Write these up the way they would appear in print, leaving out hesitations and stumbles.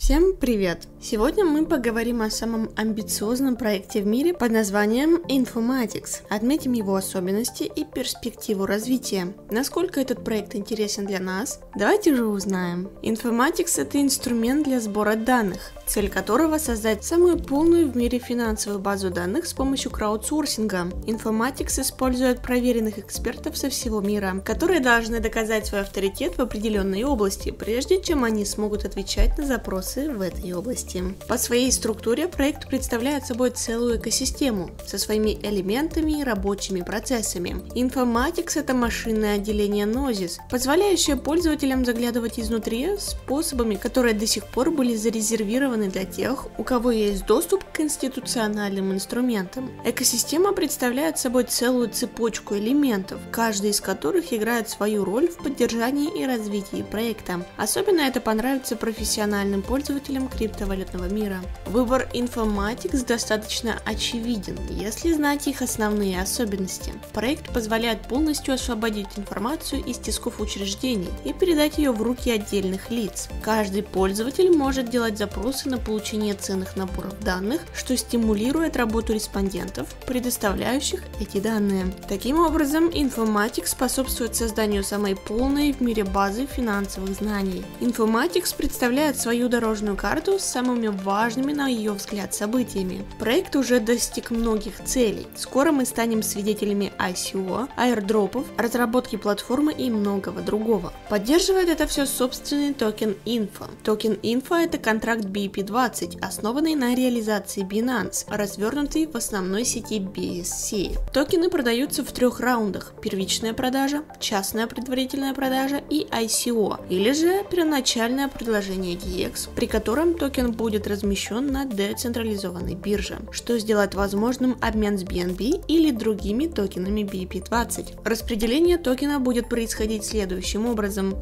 Всем привет! Сегодня мы поговорим о самом амбициозном проекте в мире под названием Informatics. Отметим его особенности и перспективу развития. Насколько этот проект интересен для нас? Давайте же узнаем. Informatics — это инструмент для сбора данных, цель которого создать самую полную в мире финансовую базу данных с помощью краудсорсинга. Informatics использует проверенных экспертов со всего мира, которые должны доказать свой авторитет в определенной области, прежде чем они смогут отвечать на запросы в этой области. По своей структуре проект представляет собой целую экосистему со своими элементами и рабочими процессами. Informatics — это машинное отделение Gnosis, позволяющее пользователям заглядывать изнутри способами, которые до сих пор были зарезервированы для тех, у кого есть доступ к институциональным инструментам. Экосистема представляет собой целую цепочку элементов, каждый из которых играет свою роль в поддержании и развитии проекта. Особенно это понравится профессиональным пользователям криптовалютного мира. Выбор Informatics достаточно очевиден, если знать их основные особенности. Проект позволяет полностью освободить информацию из тисков учреждений и передать ее в руки отдельных лиц. Каждый пользователь может делать запросы на получение ценных наборов данных, что стимулирует работу респондентов, предоставляющих эти данные. Таким образом, Informatics способствует созданию самой полной в мире базы финансовых знаний. Informatics представляет свою дорожную карту с самыми важными, на ее взгляд, событиями. Проект уже достиг многих целей. Скоро мы станем свидетелями ICO, аирдропов, разработки платформы и многого другого. Поддерживает это все собственный токен Info. Токен Info — это контракт BEP20, основанный на реализации Binance, развернутый в основной сети BSC. Токены продаются в 3 раундах: первичная продажа, частная предварительная продажа и ICO, или же первоначальное предложение DEX, при котором токен будет размещен на децентрализованной бирже, что сделает возможным обмен с BNB или другими токенами BEP20. Распределение токена будет происходить следующим образом: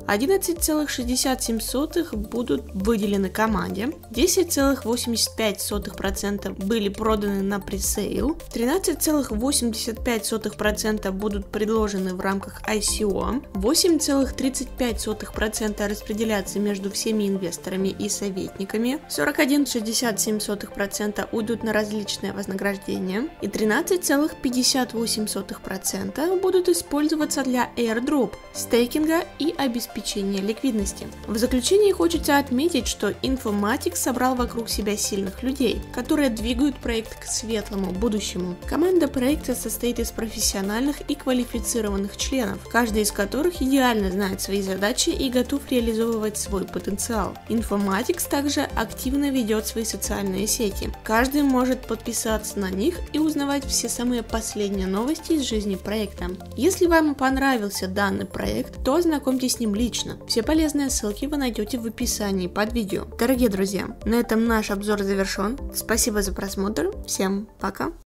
11,67 будут выделены команде, 10,85% были проданы на пресейл, 13,85% будут предложены в рамках ICO, 8,35% распределятся между всеми инвесторами и советниками, 41,67% уйдут на различные вознаграждения и 13,58% будут использоваться для airdrop, стейкинга и обеспечения ликвидности. В заключение хочется отметить, что Informatics собрал вокруг себя сильных людей, которые двигают проект к светлому будущему. Команда проекта состоит из профессиональных и квалифицированных членов, каждый из которых идеально знает свои задачи и готов реализовывать свой потенциал. Informatics также активно ведет свои социальные сети. Каждый может подписаться на них и узнавать все самые последние новости из жизни проекта. Если вам понравился данный проект, то ознакомьтесь с ним лично. Все полезные ссылки вы найдете в описании под видео. Дорогие друзья, на этом наш обзор завершен. Спасибо за просмотр. Всем пока!